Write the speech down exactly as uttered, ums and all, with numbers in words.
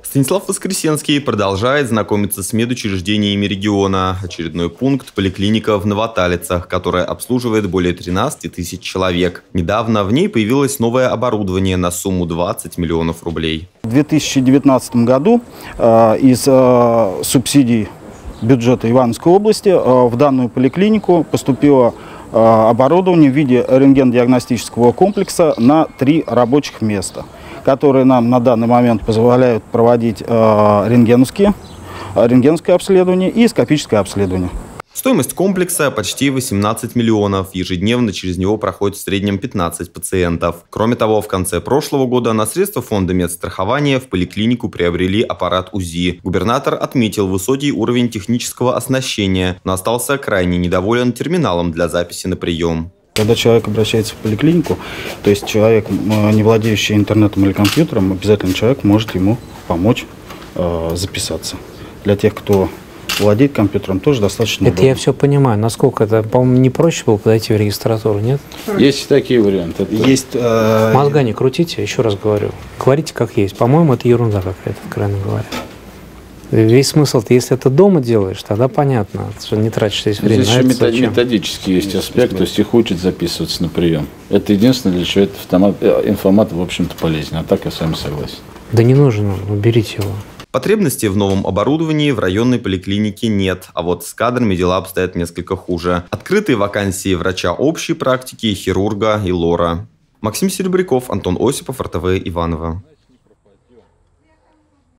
Станислав Воскресенский продолжает знакомиться с медучреждениями региона. Очередной пункт – поликлиника в Новоталицах, которая обслуживает более тринадцати тысяч человек. Недавно в ней появилось новое оборудование на сумму двадцать миллионов рублей. В две тысячи девятнадцатом году э, из э, субсидий бюджета Ивановской области э, в данную поликлинику поступило э, оборудование в виде рентген-диагностического комплекса на три рабочих места, которые нам на данный момент позволяют проводить э, рентгеновские, рентгеновское обследование и скопическое обследование. Стоимость комплекса почти восемнадцать миллионов. Ежедневно через него проходит в среднем пятнадцать пациентов. Кроме того, в конце прошлого года на средства фонда медстрахования в поликлинику приобрели аппарат УЗИ. Губернатор отметил высокий уровень технического оснащения, но остался крайне недоволен терминалом для записи на прием. Когда человек обращается в поликлинику, то есть человек, не владеющий интернетом или компьютером, обязательно человек может ему помочь э, записаться. Для тех, кто владеет компьютером, тоже достаточно Это удобно. Я все понимаю. Насколько это, по-моему, не проще было подойти в регистратуру, нет? Есть такие варианты. Это... Есть, э... Мозга не крутите, еще раз говорю. Говорите как есть. По-моему, это ерунда какая-то, откровенно говоря. Весь смысл-то, если это дома делаешь, тогда понятно, что не тратишь здесь время. Здесь еще метод, методический есть аспект, то есть их учат записываться на прием. Это единственное, для чего этот автомат, информат, в общем-то, полезен. А так я с вами согласен. Да не нужен он, уберите его. Потребностей в новом оборудовании в районной поликлинике нет, а вот с кадрами дела обстоят несколько хуже. Открытые вакансии врача общей практики, хирурга и лора. Максим Серебряков, Антон Осипов, эр тэ вэ Иваново.